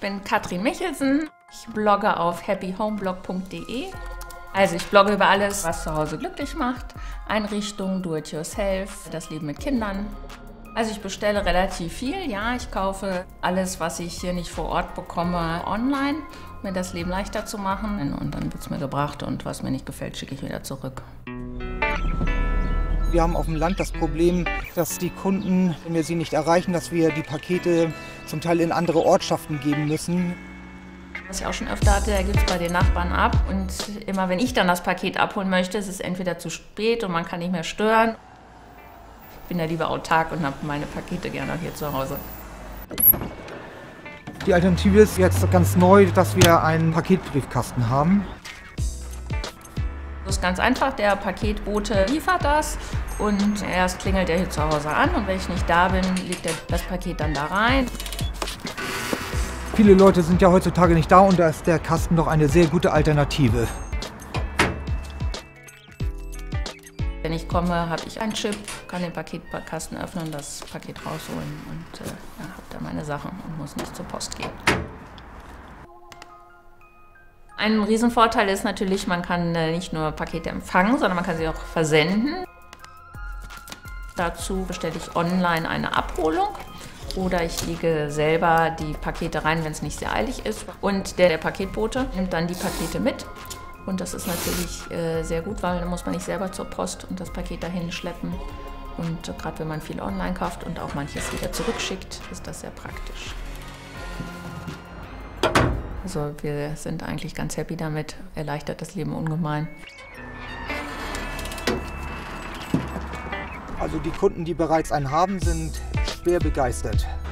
bin Katrin Michelsen. Ich blogge auf happyhomeblog.de. Also ich blogge über alles, was zu Hause glücklich macht. Einrichtung, Do-it-yourself, das Leben mit Kindern. Also ich bestelle relativ viel, ja. Ich kaufe alles, was ich hier nicht vor Ort bekomme, online, um mir das Leben leichter zu machen. Und dann wird es mir gebracht und was mir nicht gefällt, schicke ich wieder zurück. Wir haben auf dem Land das Problem, dass die Kunden, wenn wir sie nicht erreichen, dass wir die Pakete zum Teil in andere Ortschaften geben müssen. Was ich auch schon öfter hatte, da gibt es bei den Nachbarn ab. Und immer wenn ich dann das Paket abholen möchte, ist es entweder zu spät und man kann nicht mehr stören. Ich bin ja lieber autark und habe meine Pakete gerne hier zu Hause. Die Alternative ist jetzt ganz neu, dass wir einen Paketbriefkasten haben. Das ist ganz einfach, der Paketbote liefert das und erst klingelt er hier zu Hause an und wenn ich nicht da bin, legt er das Paket dann da rein. Viele Leute sind ja heutzutage nicht da und da ist der Kasten doch eine sehr gute Alternative. Wenn ich komme, habe ich einen Chip, kann den Paketkasten öffnen, das Paket rausholen und ja, habe da meine Sachen und muss nicht zur Post gehen. Ein Riesenvorteil ist natürlich, man kann nicht nur Pakete empfangen, sondern man kann sie auch versenden. Dazu bestelle ich online eine Abholung oder ich lege selber die Pakete rein, wenn es nicht sehr eilig ist. Und der Paketbote nimmt dann die Pakete mit. Und das ist natürlich sehr gut, weil dann muss man nicht selber zur Post und das Paket dahin schleppen. Und gerade wenn man viel online kauft und auch manches wieder zurückschickt, ist das sehr praktisch. Also wir sind eigentlich ganz happy damit, erleichtert das Leben ungemein. Also die Kunden, die bereits einen haben, sind schwer begeistert.